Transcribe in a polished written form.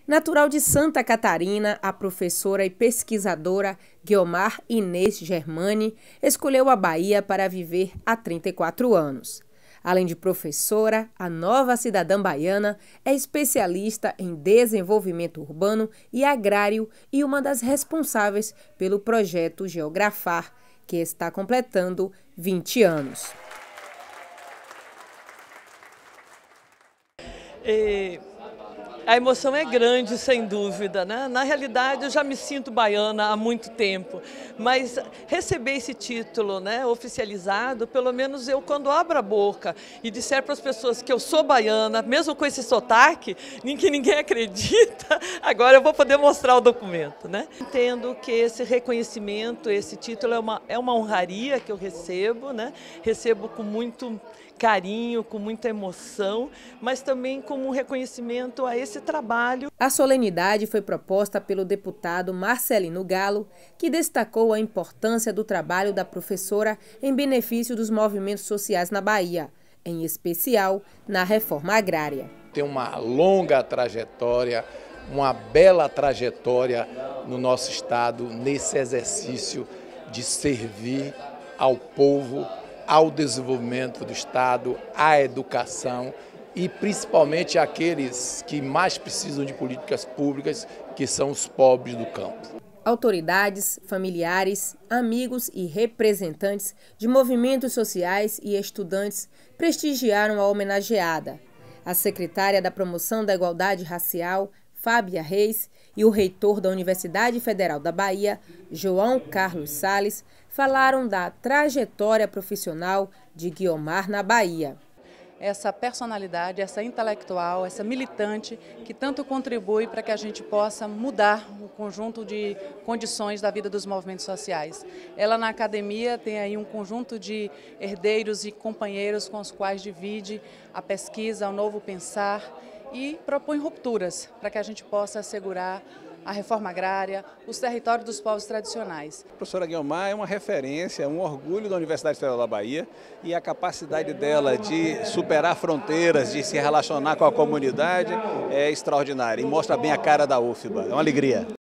Natural de Santa Catarina, a professora e pesquisadora Guiomar Inês Germani escolheu a Bahia para viver há 34 anos. Além de professora, a nova cidadã baiana é especialista em desenvolvimento urbano e agrário e uma das responsáveis pelo projeto Geografar, que está completando 20 anos. A emoção é grande, sem dúvida, né? Na realidade, eu já me sinto baiana há muito tempo, mas receber esse título, né, oficializado, pelo menos eu, quando abro a boca e disser para as pessoas que eu sou baiana, mesmo com esse sotaque, que ninguém acredita, agora eu vou poder mostrar o documento, né? Entendo que esse reconhecimento, esse título é uma honraria que eu recebo, né? Recebo com muito carinho, com muita emoção, mas também como um reconhecimento a esse trabalho. A solenidade foi proposta pelo deputado Marcelino Galo, que destacou a importância do trabalho da professora em benefício dos movimentos sociais na Bahia, em especial na reforma agrária. Tem uma longa trajetória, uma bela trajetória no nosso estado nesse exercício de servir ao povo, ao desenvolvimento do estado, à educação e principalmente àqueles que mais precisam de políticas públicas, que são os pobres do campo. Autoridades, familiares, amigos e representantes de movimentos sociais e estudantes prestigiaram a homenageada. A secretária da Promoção da Igualdade Racial, Fábia Reis, e o reitor da Universidade Federal da Bahia, João Carlos Salles, falaram da trajetória profissional de Guiomar na Bahia. Essa personalidade, essa intelectual, essa militante que tanto contribui para que a gente possa mudar o conjunto de condições da vida dos movimentos sociais. Ela na academia tem aí um conjunto de herdeiros e companheiros com os quais divide a pesquisa, o novo pensar e propõe rupturas para que a gente possa assegurar a reforma agrária, os territórios dos povos tradicionais. A professora Guiomar é uma referência, um orgulho da Universidade Federal da Bahia e a capacidade dela de superar fronteiras, de se relacionar com a comunidade é extraordinária e mostra bem a cara da UFBA. É uma alegria.